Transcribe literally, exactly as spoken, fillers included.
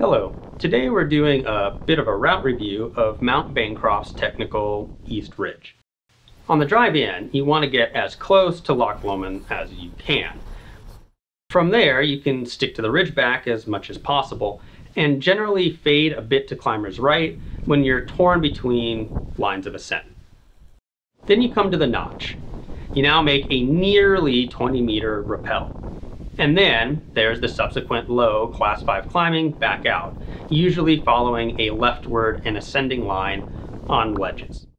Hello, today we're doing a bit of a route review of Mount Bancroft's technical East Ridge. On the drive in, you want to get as close to Loch Lomond as you can. From there, you can stick to the ridgeback as much as possible and generally fade a bit to climber's right when you're torn between lines of ascent. Then you come to the notch. You now make a nearly twenty meter rappel. And then there's the subsequent low class five climbing back out, usually following a leftward and ascending line on ledges.